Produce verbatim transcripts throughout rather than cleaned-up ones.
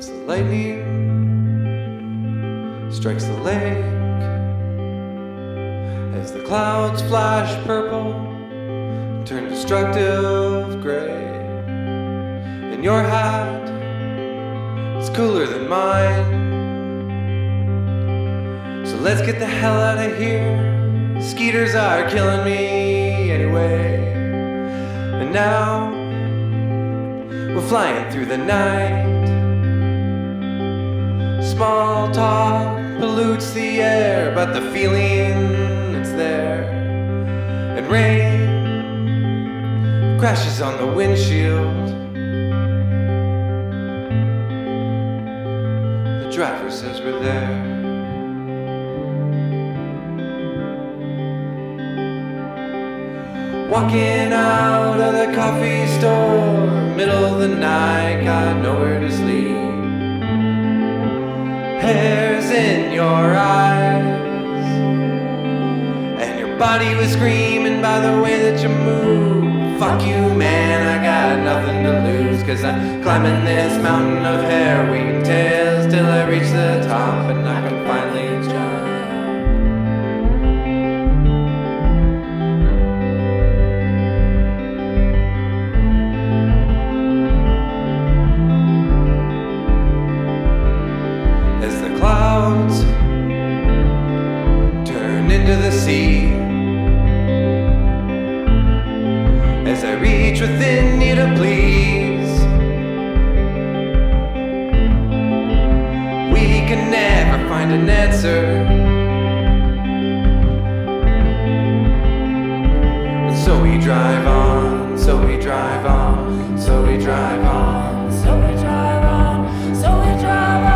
as the lightning strikes the lake, as the clouds flash purple and turn destructive gray, and your hat is cooler than mine. So let's get the hell out of here. Skeeters are killing me anyway. And now we're flying through the night. Small talk pollutes the air, but the feeling it's there. And rain crashes on the windshield. The driver says we're there. Walking out of the coffee store, middle of the night, got nowhere to sleep. Hairs in your eyes, and your body was screaming by the way that you move. Fuck you, man, I got nothing to lose, 'cause I'm climbing this mountain of hair, weaving tails till I reach the top, and I can finally jump. Into the sea, as I reach within you to please. We can never find an answer, and so we drive on, so we drive on, so we drive on, so we drive on, so we drive on.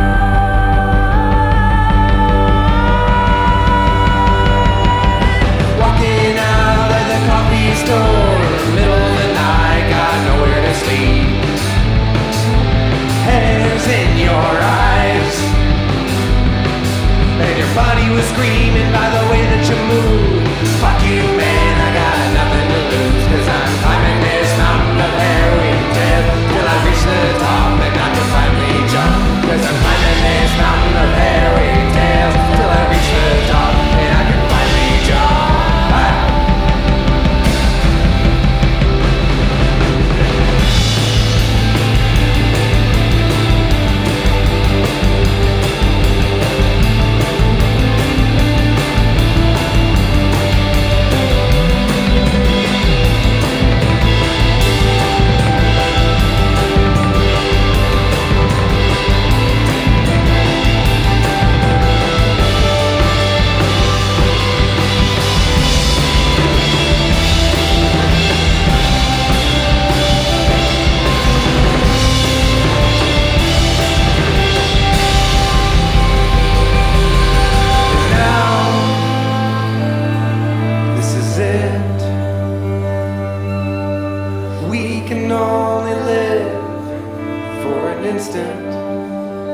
Store, middle of the night, got nowhere to sleep. Hairs in your eyes, and your body was screaming by the way that you move. Fuck you, man, I got nothing to lose, 'cause I'm climbing this mountain of hair, weaving tails till I reach the top, and I can finally jump. 'Cause I'm climbing this mountain of hair, weaving tails till I reach the top, and I can finally jump. Hi.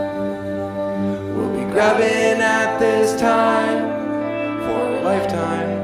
Grabbing at this time for a lifetime.